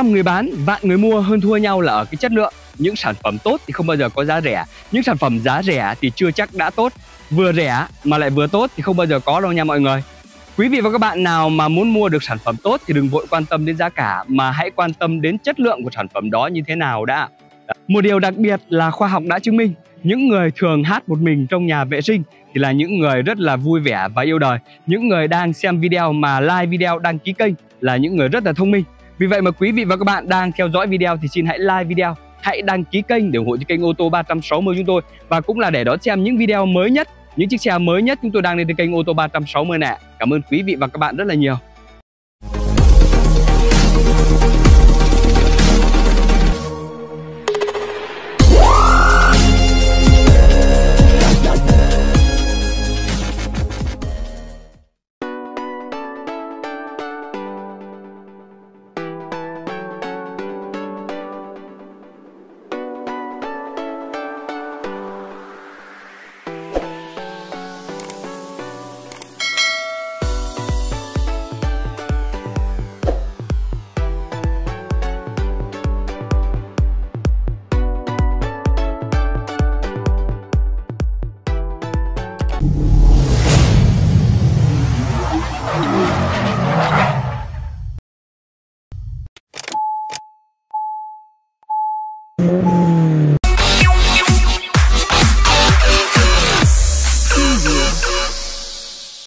Trăm người bán, vạn người mua, hơn thua nhau là ở cái chất lượng. Những sản phẩm tốt thì không bao giờ có giá rẻ. Những sản phẩm giá rẻ thì chưa chắc đã tốt. Vừa rẻ mà lại vừa tốt thì không bao giờ có đâu nha mọi người. Quý vị và các bạn nào mà muốn mua được sản phẩm tốt thì đừng vội quan tâm đến giá cả, mà hãy quan tâm đến chất lượng của sản phẩm đó như thế nào đã. Một điều đặc biệt là khoa học đã chứng minh, những người thường hát một mình trong nhà vệ sinh thì là những người rất là vui vẻ và yêu đời. Những người đang xem video mà like video, đăng ký kênh là những người rất là thông minh. Vì vậy mà quý vị và các bạn đang theo dõi video thì xin hãy like video, hãy đăng ký kênh để ủng hộ cho kênh ô tô 360 chúng tôi, và cũng là để đón xem những video mới nhất, những chiếc xe mới nhất chúng tôi đang lên trên kênh ô tô 360 này. Cảm ơn quý vị và các bạn rất là nhiều.